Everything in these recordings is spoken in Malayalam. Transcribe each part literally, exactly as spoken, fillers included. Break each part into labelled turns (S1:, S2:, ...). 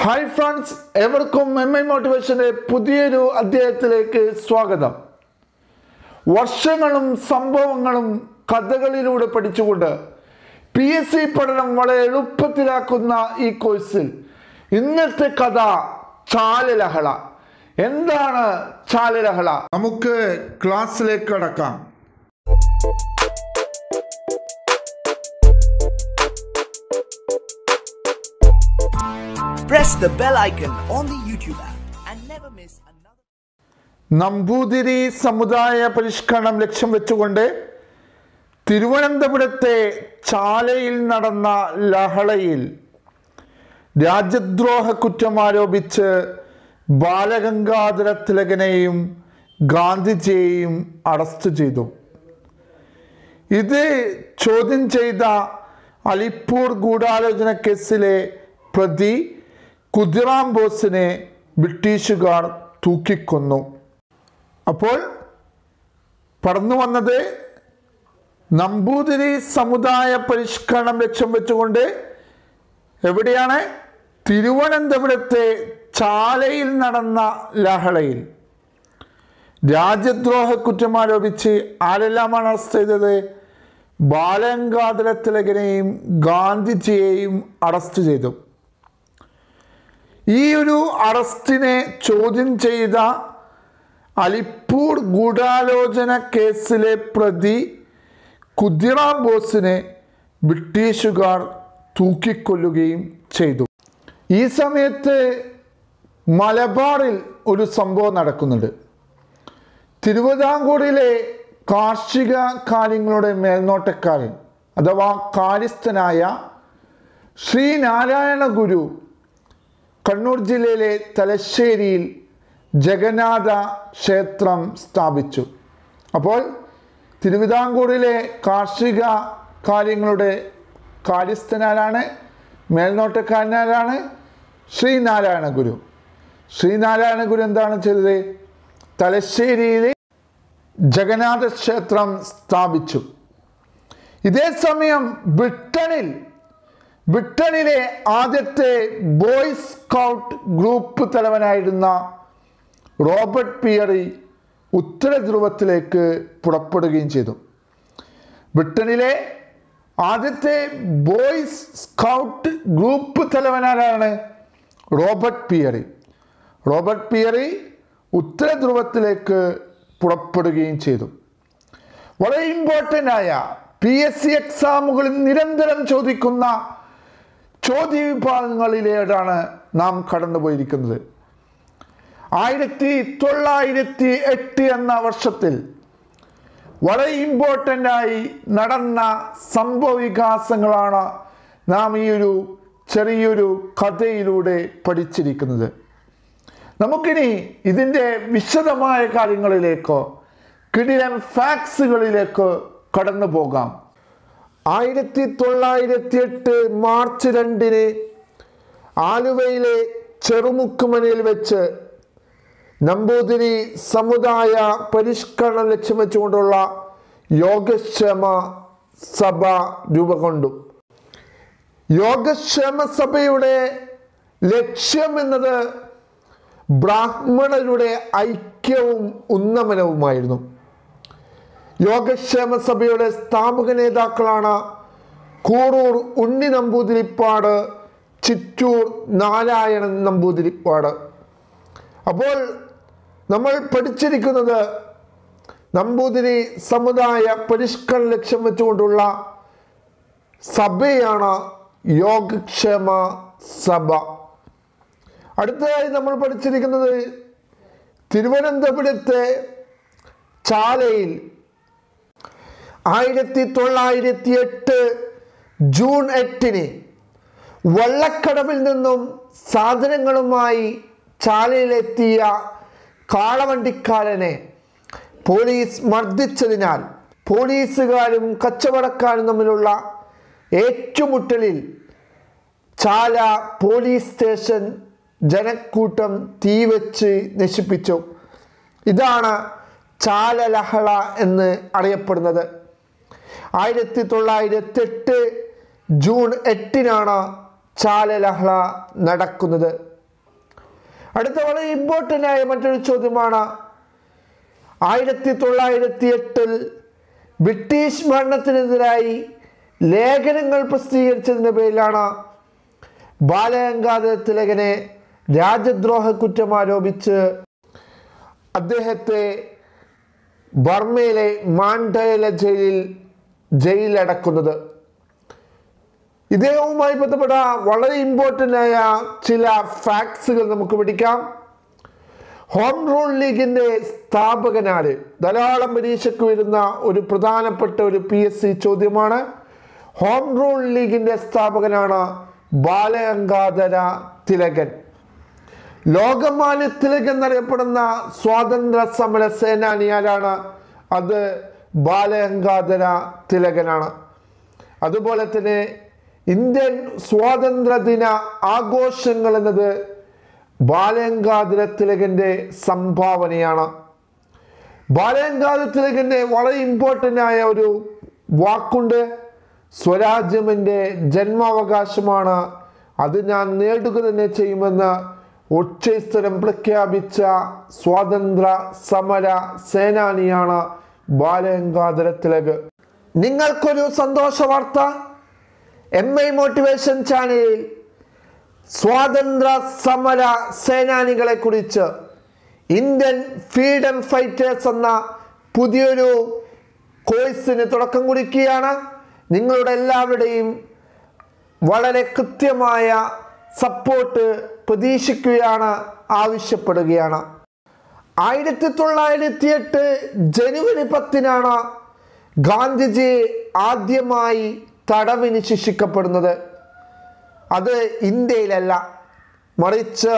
S1: ഹായ് ഫ്രണ്ട്സ്, എവർക്കും എം ഐ മോട്ടിവേഷന്റെ പുതിയൊരു അധ്യായത്തിലേക്ക് സ്വാഗതം. വർഷങ്ങളും സംഭവങ്ങളും കഥകളിലൂടെ പഠിച്ചുകൊണ്ട് പി എസ് സി പഠനം വളരെ എളുപ്പത്തിലാക്കുന്ന ഈ കോഴ്സിൽ ഇന്നത്തെ കഥ ചാലലഹള. എന്താണ് ചാലലഹള? നമുക്ക് ക്ലാസ്സിലേക്ക് കടക്കാം.
S2: Press the bell icon on the YouTube app and never miss another.
S1: Namboothiri സമുദായ പരിഷ്കരണം ലക്ഷ്യം വെച്ചുകൊണ്ട് തിരുവനന്തപുരത്തെ ചാലയിൽ നടന്ന ലഹളയിൽ രാജ്യദ്രോഹ കുറ്റം ആരോപിച്ച് ബാലഗംഗാധര തിലകനെയും ഗാന്ധിജിയെയും അറസ്റ്റ് ചെയ്തു. ഇത് ചോദ്യം ചെയ്ത അലിപ്പൂർ ഗൂഢാലോചന കേസിലെ പ്രതി കുതിറാം ബോസിനെ ബ്രിട്ടീഷുകാർ തൂക്കിക്കൊന്നു. അപ്പോൾ പറന്നു വന്നത് നമ്പൂതിരി സമുദായ പരിഷ്കരണം ലക്ഷ്യം വെച്ചുകൊണ്ട് എവിടെയാണ്? തിരുവനന്തപുരത്തെ ചാലയിൽ നടന്ന ലഹളയിൽ രാജ്യദ്രോഹ കുറ്റം ആരോപിച്ച് ആരെല്ലാമാണ് അറസ്റ്റ് ചെയ്തത്? ബാലഗംഗാധര തിലകനെയും ഗാന്ധിജിയെയും അറസ്റ്റ് ചെയ്തു. ഈ ഒരു അറസ്റ്റിനെ ചോദ്യം ചെയ്ത അലിപ്പൂർ ഗൂഢാലോചന കേസിലെ പ്രതി കുതിറാം ബോസിനെ ബ്രിട്ടീഷുകാർ തൂക്കിക്കൊല്ലുകയും ചെയ്തു. ഈ സമയത്ത് മലബാറിൽ ഒരു സംഭവം നടക്കുന്നുണ്ട്. തിരുവിതാംകൂറിലെ കാർഷിക കാര്യങ്ങളുടെ മേൽനോട്ടക്കാരൻ അഥവാ കാര്യസ്ഥനായ ശ്രീനാരായണ ഗുരു കണ്ണൂർ ജില്ലയിലെ തലശ്ശേരിയിൽ ജഗന്നാഥ ക്ഷേത്രം സ്ഥാപിച്ചു. അപ്പോൾ തിരുവിതാംകൂറിലെ കാർഷിക കാര്യങ്ങളുടെ കാര്യസ്ഥനാരാണ്? മേൽനോട്ടക്കാരനാരാണ്? ശ്രീനാരായണ ഗുരു. ശ്രീനാരായണ ഗുരു എന്താണ് ചെയ്തത്? തലശ്ശേരിയിലെ ജഗന്നാഥ ക്ഷേത്രം സ്ഥാപിച്ചു. ഇതേ സമയം ബ്രിട്ടനിൽ ബ്രിട്ടനിലെ ആദ്യത്തെ ബോയ്സ് സ്കൗട്ട് ഗ്രൂപ്പ് തലവനായിരുന്ന റോബർട്ട് പിയറി ഉത്തര ധ്രുവത്തിലേക്ക് പുറപ്പെടുകയും ചെയ്തു. ബ്രിട്ടനിലെ ആദ്യത്തെ ബോയ്സ് സ്കൗട്ട് ഗ്രൂപ്പ് തലവനാരാണ്? Robert Peary. റോബർട്ട് പിയറി ഉത്തര ധ്രുവത്തിലേക്ക് പുറപ്പെടുകയും ചെയ്തു. വളരെ ഇമ്പോർട്ടൻ്റ് ആയ പി എസ് സി എക്സാമുകളിൽ നിരന്തരം ചോദിക്കുന്ന ചോദ്യ വിഭാഗങ്ങളിലേക്കാണ് നാം കടന്നുപോയിരിക്കുന്നത്. ആയിരത്തി തൊള്ളായിരത്തി എട്ട് എന്ന വർഷത്തിൽ വളരെ ഇമ്പോർട്ടൻ്റ് ആയി നടന്ന സംഭവ വികാസങ്ങളാണ് നാം ഈ ഒരു ചെറിയൊരു കഥയിലൂടെ പഠിച്ചിരിക്കുന്നത്. നമുക്കിനി ഇതിൻ്റെ വിശദമായ കാര്യങ്ങളിലേക്കോ കിടിലൻ ഫാക്സുകളിലേക്കോ കടന്നു പോകാം. ആയിരത്തി തൊള്ളായിരത്തി എട്ട് മാർച്ച് രണ്ടിന് ആലുവയിലെ ചെറുമുക്കുമനയിൽ വെച്ച് നമ്പൂതിരി സമുദായ പരിഷ്കരണം ലക്ഷ്യം വെച്ചുകൊണ്ടുള്ള യോഗക്ഷേമ സഭ രൂപം കൊണ്ടു. യോഗക്ഷേമ സഭയുടെ ലക്ഷ്യം എന്നത് ബ്രാഹ്മണരുടെ ഐക്യവും ഉന്നമനവുമായിരുന്നു. യോഗക്ഷേമ സഭയുടെ സ്ഥാപക നേതാക്കളാണ് കൂറൂർ ഉണ്ണി നമ്പൂതിരിപ്പാട്, ചിറ്റൂർ നാരായണൻ നമ്പൂതിരിപ്പാട്. അപ്പോൾ നമ്മൾ പഠിച്ചിരിക്കുന്നത് നമ്പൂതിരി സമുദായ പരിഷ്കരണ ലക്ഷ്യം വെച്ചുകൊണ്ടുള്ള സഭയാണ് യോഗക്ഷേമ സഭ. അടുത്തതായി നമ്മൾ പഠിച്ചിരിക്കുന്നത് തിരുവനന്തപുരത്തെ ചാലയിൽ ആയിരത്തി തൊള്ളായിരത്തി എട്ട് ജൂൺ എട്ടിന് വള്ളക്കടവിൽ നിന്നും സാധനങ്ങളുമായി ചാലയിലെത്തിയ കാളവണ്ടിക്കാരനെ പോലീസ് മർദ്ദിച്ചതിനാൽ പോലീസുകാരും കച്ചവടക്കാരും തമ്മിലുള്ള ഏറ്റുമുട്ടലിൽ ചാല പോലീസ് സ്റ്റേഷൻ ജനക്കൂട്ടം തീവച്ച് നശിപ്പിച്ചു. ഇതാണ് ചാലലഹള എന്ന് അറിയപ്പെടുന്നത്. ആയിരത്തി തൊള്ളായിരത്തി എട്ട് ജൂൺ എട്ടിനാണ് ചാലലഹള നടക്കുന്നത്. അടുത്ത വളരെ ഇമ്പോർട്ടൻ്റ് ആയ മറ്റൊരു ചോദ്യമാണ്, ആയിരത്തി തൊള്ളായിരത്തി എട്ടിൽ ബ്രിട്ടീഷ് ഭരണത്തിനെതിരായി ലേഖനങ്ങൾ പ്രസിദ്ധീകരിച്ചതിൻ്റെ പേരിലാണ് ബാലഗംഗാധര തിലകനെ രാജ്യദ്രോഹ കുറ്റം ആരോപിച്ച് അദ്ദേഹത്തെ ബർമയിലെ മാൻഡേല ജയിലിൽ ജയിലടക്കുന്നത്. ഇദ്ദേഹവുമായി ബന്ധപ്പെട്ട വളരെ ഇമ്പോർട്ടൻ്റ് ആയ ചില ഫാക്ട്സുകൾ നമുക്ക് പഠിക്കാം. ഹോം റൂൾ ലീഗിൻ്റെ സ്ഥാപകനാര്? ധാരാളം പരീക്ഷയ്ക്ക് വരുന്ന ഒരു പ്രധാനപ്പെട്ട ഒരു പി എസ് സി ചോദ്യമാണ്. ഹോം റൂൾ ലീഗിൻ്റെ സ്ഥാപകനാണ് ബാലഗംഗാധര തിലകൻ. ലോകമാന്യ തിലകൻ എന്നറിയപ്പെടുന്ന സ്വാതന്ത്ര്യ സമര സേനാനി ആരാണ്? അത് ബാലഗംഗാധര തിലകനാണ്. അതുപോലെ തന്നെ ഇന്ത്യൻ സ്വാതന്ത്ര്യ ദിന ആഘോഷങ്ങൾ എന്നത് ബാലഗംഗാധര തിലകൻ്റെ സംഭാവനയാണ്. ബാലഗംഗാധര തിലകൻ്റെ വളരെ ഇമ്പോർട്ടൻ്റ് ആയ ഒരു വാക്കുണ്ട്, സ്വരാജ്യം എൻ്റെ ജന്മാവകാശമാണ്, അത് ഞാൻ നേടുക തന്നെ ചെയ്യുമെന്ന് ഉച്ചസ്ഥലം പ്രഖ്യാപിച്ച സ്വാതന്ത്ര്യ സമര സേനാനിയാണ് ബാലഗംഗാധര തിലക്. നിങ്ങൾക്കൊരു സന്തോഷ വാർത്ത, എം ഐ മോട്ടിവേഷൻ ചാനലിൽ സ്വാതന്ത്ര്യ സമര സേനാനികളെ കുറിച്ച് ഇന്ത്യൻ ഫ്രീഡം ഫൈറ്റേഴ്സ് എന്ന പുതിയൊരു കോഴ്സിന് തുടക്കം കുറിക്കുകയാണ്. നിങ്ങളുടെ എല്ലാവരുടെയും വളരെ കൃത്യമായ സപ്പോർട്ട് പ്രതീക്ഷിക്കുകയാണ്, ആവശ്യപ്പെടുകയാണ്. ആയിരത്തി തൊള്ളായിരത്തി എട്ട് ജനുവരി പത്തിനാണ് ഗാന്ധിജി ആദ്യമായി തടവിന് ശിക്ഷിക്കപ്പെടുന്നത്. അത് ഇന്ത്യയിലല്ല, മറിച്ച്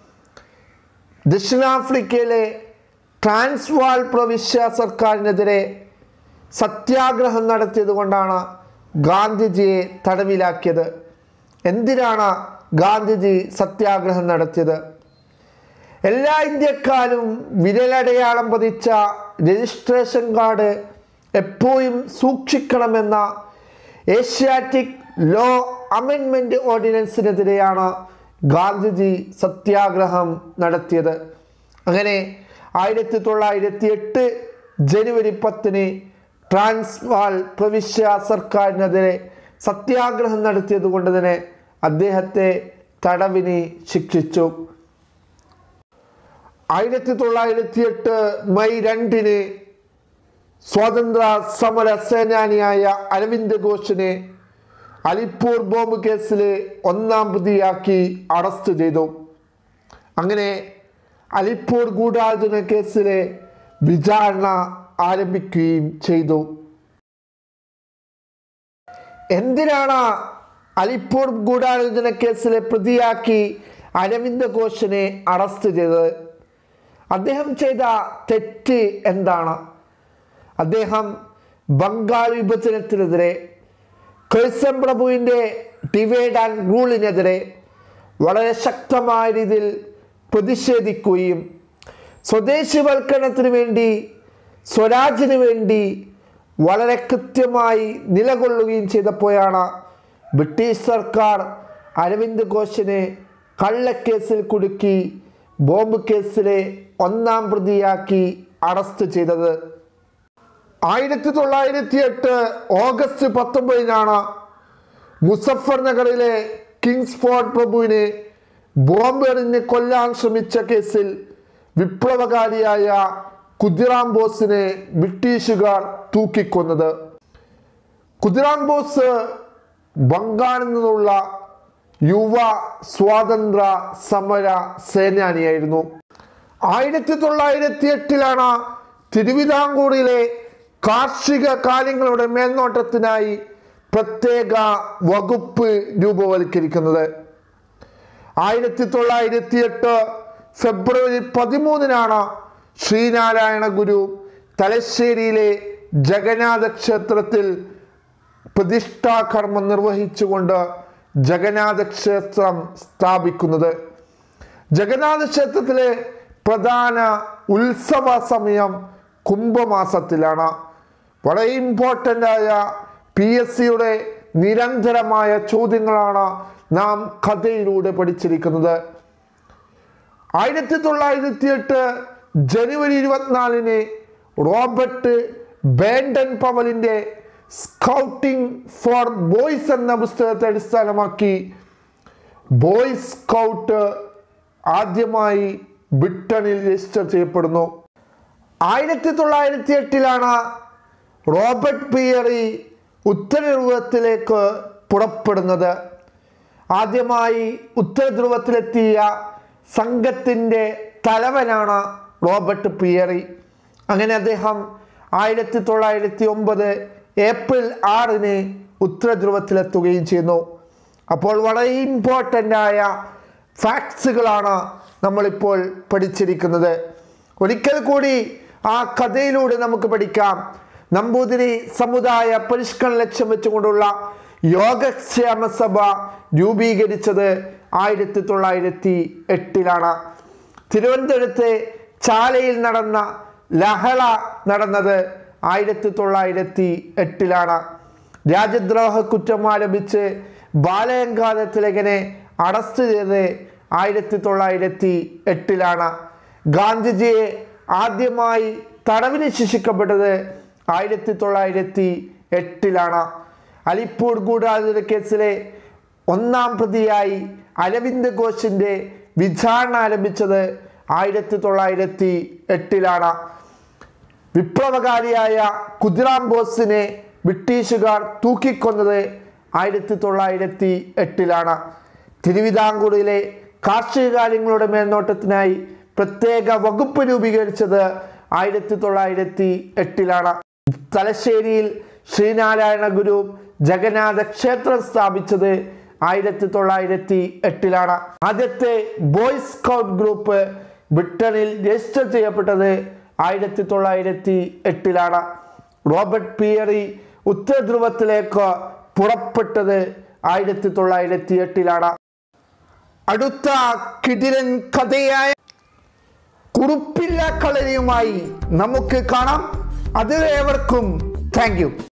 S1: ദക്ഷിണാഫ്രിക്കയിലെ ട്രാൻസ്വാൾ പ്രവിശ്യ സർക്കാരിനെതിരെ സത്യാഗ്രഹം നടത്തിയത് കൊണ്ടാണ് ഗാന്ധിജിയെ തടവിലാക്കിയത്. എന്തിനാണ് ഗാന്ധിജി സത്യാഗ്രഹം നടത്തിയത്? എല്ലാ ഇന്ത്യക്കാരും വിരലടയാളം പതിച്ച രജിസ്ട്രേഷൻ കാർഡ് എപ്പോഴും സൂക്ഷിക്കണമെന്ന ഏഷ്യാറ്റിക് ലോ അമെൻമെൻറ്റ് ഓർഡിനൻസിനെതിരെയാണ് ഗാന്ധിജി സത്യാഗ്രഹം നടത്തിയത്. അങ്ങനെ ആയിരത്തി തൊള്ളായിരത്തി എട്ട് ജനുവരി പത്തിന് ട്രാൻസ്വാൾ പ്രവിശ്യ സർക്കാരിനെതിരെ സത്യാഗ്രഹം നടത്തിയത് കൊണ്ട് തന്നെ അദ്ദേഹത്തെ തടവിന് ശിക്ഷിച്ചു. ആയിരത്തി തൊള്ളായിരത്തി എട്ട് മെയ് രണ്ടിന് സ്വാതന്ത്ര്യ സമര സേനാനിയായ അരവിന്ദ് ഘോഷിനെ അലിപ്പൂർ ബോംബ് കേസിലെ ഒന്നാം പ്രതിയാക്കി അറസ്റ്റ് ചെയ്തു. അങ്ങനെ അലിപ്പൂർ ഗൂഢാലോചന കേസിലെ വിചാരണ ആരംഭിക്കുകയും ചെയ്തു. എന്തിനാണ് അലിപ്പൂർ ഗൂഢാലോചന കേസിലെ പ്രതിയാക്കി അരവിന്ദ് ഘോഷിനെ അറസ്റ്റ് ചെയ്തത്? അദ്ദേഹം ചെയ്ത തെറ്റ് എന്താണ്? അദ്ദേഹം ബംഗാൾ വിഭജനത്തിനെതിരെ, കഴ്സൺ പ്രഭുവിൻ്റെ ഡിവൈഡ് ആൻഡ് റൂളിനെതിരെ വളരെ ശക്തമായ രീതിയിൽ പ്രതിഷേധിക്കുകയും സ്വദേശിവൽക്കരണത്തിന് വേണ്ടി, സ്വരാജിന് വേണ്ടി വളരെ കൃത്യമായി നിലകൊള്ളുകയും ചെയ്തപ്പോഴാണ് ബ്രിട്ടീഷ് സർക്കാർ അരവിന്ദ് ഘോഷിനെ കള്ളക്കേസിൽ കുടുക്കി ബോംബ് കേസിലെ ഒന്നാം പ്രതിയാക്കി അറസ്റ്റ് ചെയ്തത്. ആയിരത്തി തൊള്ളായിരത്തി എട്ട് ഓഗസ്റ്റ് പത്തൊമ്പതിനാണ് മുസഫർ നഗറിലെ കിങ്സ്ഫോർഡ് പ്രഭുവിനെ ബോംബ് എറിഞ്ഞ് കൊല്ലാൻ ശ്രമിച്ച കേസിൽ വിപ്ലവകാരിയായ ഖുദിറാം ബോസിനെ ബ്രിട്ടീഷുകാർ തൂക്കിക്കൊന്നത്. ഖുദിറാം ബോസ് ബംഗാളിൽ നിന്നുള്ള യുവ സ്വാതന്ത്ര്യ സമര സേനാനിയായിരുന്നു. ആയിരത്തി തൊള്ളായിരത്തി എട്ടിലാണ് തിരുവിതാംകൂറിലെ കാർഷിക കാര്യങ്ങളുടെ മേൽനോട്ടത്തിനായി പ്രത്യേക വകുപ്പ് രൂപവൽക്കരിക്കുന്നത്. ആയിരത്തി തൊള്ളായിരത്തി എട്ട് ഫെബ്രുവരി പതിമൂന്നിനാണ് ശ്രീനാരായണ ഗുരു തലശ്ശേരിയിലെ ജഗന്നാഥ ക്ഷേത്രത്തിൽ പ്രതിഷ്ഠാകർമ്മം നിർവഹിച്ചുകൊണ്ട് ജഗന്നാഥ ക്ഷേത്രം സ്ഥാപിക്കുന്നത്. ജഗന്നാഥ ക്ഷേത്രത്തിലെ പ്രധാന ഉത്സവ സമയം കുംഭമാസത്തിലാണ്. വളരെ ഇമ്പോർട്ടൻ്റ് ആയ പി എസ് സിയുടെ നിരന്തരമായ ചോദ്യങ്ങളാണ് നാം കഥയിലൂടെ പഠിച്ചിരിക്കുന്നത്. ആയിരത്തി തൊള്ളായിരത്തി എട്ട് ജനുവരി ഇരുപത്തിനാലിന് റോബർട്ട് ബേണ്ടൻ പവലിൻ്റെ സ്കൗട്ടിംഗ് ഫോർ ബോയ്സ് എന്ന പുസ്തകത്തെ അടിസ്ഥാനമാക്കി ബോയ് സ്കൗട്ട് ആദ്യമായി ബ്രിട്ടനിൽ രജിസ്റ്റർ ചെയ്യപ്പെടുന്നു. ആയിരത്തി തൊള്ളായിരത്തി എട്ടിലാണ് റോബർട്ട് പിയറി ഉത്തര ധ്രുവത്തിലേക്ക് പുറപ്പെടുന്നത്. ആദ്യമായി ഉത്തര ധ്രുവത്തിലെത്തിയ സംഘത്തിൻ്റെ തലവനാണ് റോബർട്ട് പിയറി. അങ്ങനെ അദ്ദേഹം ആയിരത്തി തൊള്ളായിരത്തി ഒമ്പത് ഏപ്രിൽ ആറിന് ഉത്തര ധ്രുവത്തിലെത്തുകയും ചെയ്യുന്നു. അപ്പോൾ വളരെ ഇമ്പോർട്ടൻ്റ് ആയ ഫാക്ട്സുകളാണ് നമ്മളിപ്പോൾ പഠിച്ചിരിക്കുന്നത്. ഒരിക്കൽ കൂടി ആ കഥയിലൂടെ നമുക്ക് പഠിക്കാം. നമ്പൂതിരി സമുദായ പരിഷ്കരണ ലക്ഷ്യം വെച്ചുകൊണ്ടുള്ള യോഗക്ഷേമ സഭ രൂപീകരിച്ചത് ആയിരത്തി തൊള്ളായിരത്തി എട്ടിലാണ്. തിരുവനന്തപുരത്തെ ചാലയിൽ നടന്ന ലഹള നടന്നത് ആയിരത്തി തൊള്ളായിരത്തി എട്ടിലാണ്. രാജ്യദ്രോഹ കുറ്റം ആരംഭിച്ച് ബാലഗംഗാധര തിലകനെ അറസ്റ്റ് ചെയ്തത് ആയിരത്തി തൊള്ളായിരത്തി എട്ടിലാണ്. ഗാന്ധിജിയെ ആദ്യമായി തടവിന് ശിക്ഷിക്കപ്പെട്ടത് ആയിരത്തി തൊള്ളായിരത്തി എട്ടിലാണ്. അലിപ്പൂർ ഗൂഢാലോചന കേസിലെ ഒന്നാം പ്രതിയായി അരവിന്ദ് ഘോഷിൻ്റെ വിചാരണ ആരംഭിച്ചത് ആയിരത്തി തൊള്ളായിരത്തി എട്ടിലാണ്. വിപ്ലവകാരിയായ ഖുദിറാം ബോസിനെ ബ്രിട്ടീഷുകാർ തൂക്കിക്കൊന്നത് ആയിരത്തി തൊള്ളായിരത്തി എട്ടിലാണ്. തിരുവിതാംകൂറിലെ കാർഷിക കാര്യങ്ങളുടെ മേൽനോട്ടത്തിനായി പ്രത്യേക വകുപ്പ് രൂപീകരിച്ചത് ആയിരത്തി തൊള്ളായിരത്തി എട്ടിലാണ്. തലശ്ശേരിയിൽ ശ്രീനാരായണ ഗുരു ജഗന്നാഥ ക്ഷേത്രം സ്ഥാപിച്ചത് ആയിരത്തി തൊള്ളായിരത്തി എട്ടിലാണ്. ആദ്യത്തെ ബോയ് സ്കൗട്ട് ഗ്രൂപ്പ് ബ്രിട്ടനിൽ രജിസ്റ്റർ ചെയ്യപ്പെട്ടത് ആയിരത്തി തൊള്ളായിരത്തി എട്ടിലാണ്. റോബർട്ട് പിയറി ഉത്തര ധ്രുവത്തിലേക്ക് പുറപ്പെട്ടത് ആയിരത്തി തൊള്ളായിരത്തി എട്ടിലാണ്. അടുത്ത കിടിലൻ കഥയായ കുറുപ്പില്ല കളരിയുമായി നമുക്ക് കാണാം. അതിലേവർക്കും താങ്ക് യു.